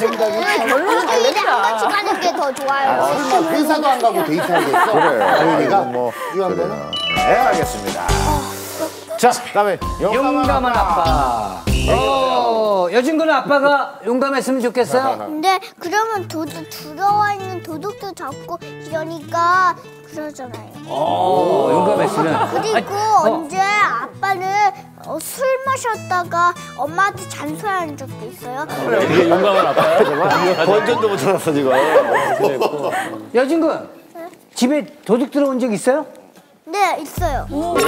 생각이 일주일에 한 번씩 가는 게 더 좋아요. 회사도 안 가고 데이트하겠어. 그래. 뭐 필요한 거는? 네, 알겠습니다. 자, 그다음에 용감한 아빠. 여진구는 아빠가 용감했으면 좋겠어요? 근데 그러면 들어와 있는 도둑도 잡고 이러니까 그러잖아요. 용감했으면. 그리고 언제 아빠는 술 마셨다가 엄마한테 잔소리한 적도 있어요. 되게 용감한 아빠야, 정말. 본전도 못 찾았어 지금. 여진구, 집에 도둑 들어온 적 있어요? 네, 있어요.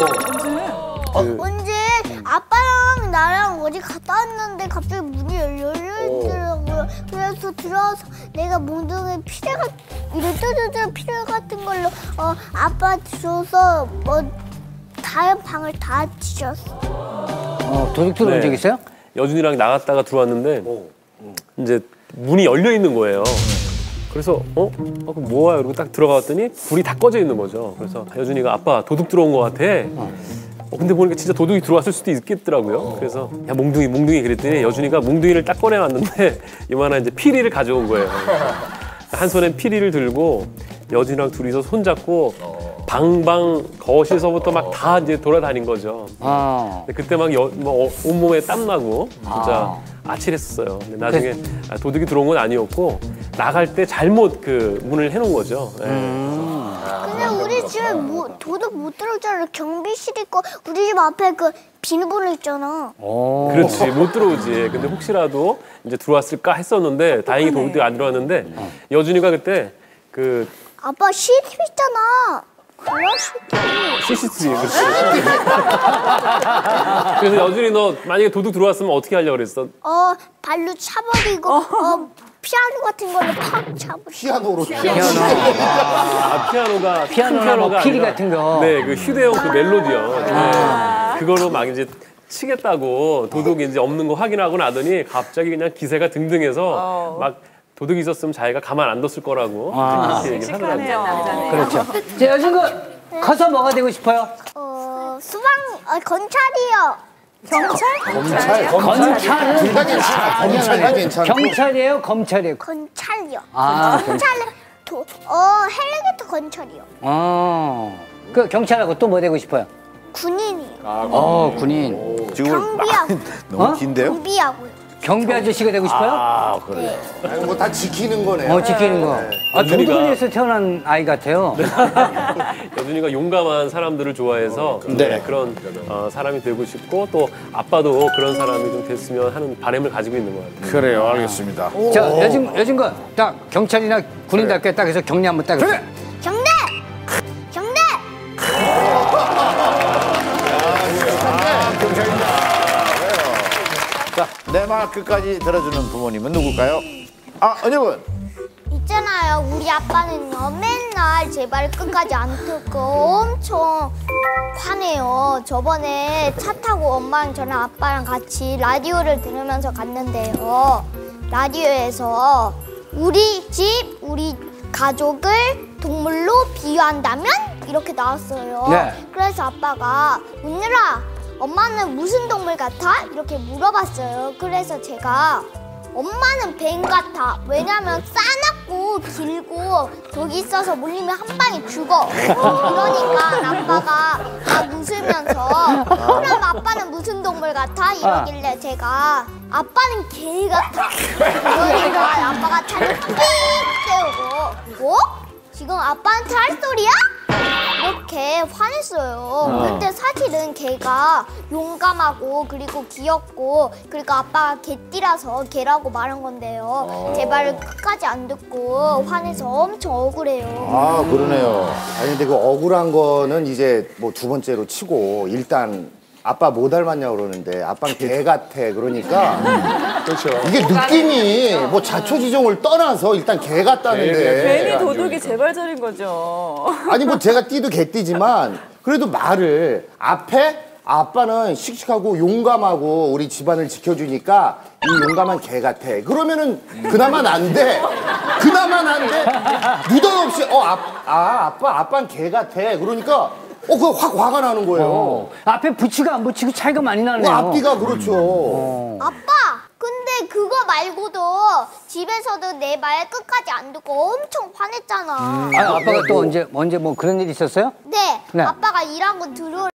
언제 아빠랑 나랑 어디 갔다 왔는데 갑자기 문이 열려있더라고요. 그래서 들어와서 내가 몽둥이 이런 뚜두두 피레 같은 걸로 아빠 줘서 뭐 다른 방을 다 뒤졌어. 도둑 들어온 적 있어요? 여준이랑 나갔다가 들어왔는데 이제 문이 열려 있는 거예요. 그래서 그럼 뭐야? 이러고 딱 들어갔더니 불이 다 꺼져 있는 거죠. 그래서 여준이가 아빠 도둑 들어온 것 같아. 근데 보니까 진짜 도둑이 들어왔을 수도 있겠더라고요. 그래서 야 몽둥이 그랬더니 여준이가 몽둥이를 딱 꺼내왔는데 이만한 이제 피리를 가져온 거예요. 한 손엔 피리를 들고 여준이랑 둘이서 손잡고 방방 거실서부터 막 다 이제 돌아다닌 거죠. 근데 그때 막 온몸에 땀 나고 진짜 아찔했었어요. 근데 나중에 도둑이 들어온 건 아니었고 나갈 때 잘못 그 문을 해놓은 거죠. 근데 우리 집에 도둑 못 들어오잖아. 경비실 있고 우리 집 앞에 그 비밀번호 있잖아. 그렇지 못 들어오지. 근데 혹시라도 이제 들어왔을까 했었는데 다행히 도둑이 안 들어왔는데 여준이가 그때 그 아빠 CCTV 있잖아. CCTV 그렇지. 그래서 여준이 너 만약에 도둑 들어왔으면 어떻게 하려고 그랬어? 발로 차버리고 피아노 같은 걸로 팍 차버리고. 피아노로. 피아노가 피리 아니라, 같은 거. 네, 그 휴대용 그 멜로디요. 네, 그걸로 막 이제 치겠다고 도둑이 이제 없는 거 확인하고 나더니 갑자기 그냥 기세가 등등해서 막 도둑이 있었으면 자기가 가만 안 뒀을 거라고 그렇게 얘기를 하더라고요. 그렇죠. 자, 여진구 커서 뭐가 되고 싶어요? 검찰이요. 검찰은 둘 다 괜찮아. 검찰이 괜찮고. 경찰이에요, 검찰이에요. 검찰이요. 검찰. 헬리콥터 검찰이요. 그 경찰하고 또 뭐 되고 싶어요? 군인이요. 군인. 경비하고. 너무 긴데요? 경비하고요. 경비 아저씨가 되고 싶어요? 그래. 뭐 다 지키는 거네요. 지키는 거. 도둑을 위해서 태어난 아이 같아요. 여준이가 용감한 사람들을 좋아해서 그런 사람이 되고 싶고 또 아빠도 그런 사람이 좀 됐으면 하는 바람을 가지고 있는 것 같아요. 그래요, 알겠습니다. 자, 여진구 딱 경찰이나 군인답게 딱 해서 경례 한번 딱. 그래. 경례! 경례! 자, 내 말 끝까지 들어주는 부모님은 누굴까요? 은혁은. 있잖아요. 우리 아빠는요. 맨날 제 말을 끝까지 안 듣고 엄청 화내요. 저번에 차 타고 엄마랑 저랑 아빠랑 같이 라디오를 들으면서 갔는데요. 라디오에서 우리 집, 우리 가족을 동물로 비유한다면? 이렇게 나왔어요. 네. 그래서 아빠가 은유라, 엄마는 무슨 동물 같아? 이렇게 물어봤어요. 그래서 제가 엄마는 뱀 같아. 왜냐면 싸납고 길고 독이 있어서 물리면 한 방에 죽어. 그러니까 아빠가 막 웃으면서 그럼 아빠는 무슨 동물 같아? 이러길래 제가 아빠는 개 같아. 그러니까 아빠가 차를 삑 세우고 지금 아빠한테 할 소리야? 이렇게 화냈어요. 근데 사실은 걔가 용감하고 그리고 귀엽고 그리고 아빠가 개띠라서 개라고 말한 건데요. 제 말을 끝까지 안 듣고 화내서 엄청 억울해요. 그러네요. 아니 근데 그 억울한 거는 이제 뭐 두 번째로 치고 일단 아빠 뭐 닮았냐고 그러는데 아빠는 개 같아. 그러니까 그렇죠. 이게 느낌이 뭐 자초지종을 떠나서 일단 개 같다는데 괜히 도둑이 재발절인 거죠. 아니 뭐 제가 띠도 개띠지만 그래도 말을 앞에 아빠는 씩씩하고 용감하고 우리 집안을 지켜주니까 이 용감한 개 같아. 그러면은 그나마 난데 느닷없이 아빠는 개 같아. 그러니까 그거 확 화가 나는 거예요. 앞에 붙이고 안 붙이고 차이가 많이 나네요. 앞뒤가 그렇죠. 아빠! 근데 그거 말고도 집에서도 내 말 끝까지 안 듣고 엄청 화냈잖아. 아빠가 또 언제 뭐 그런 일 있었어요? 네, 네. 아빠가 일하고 들어올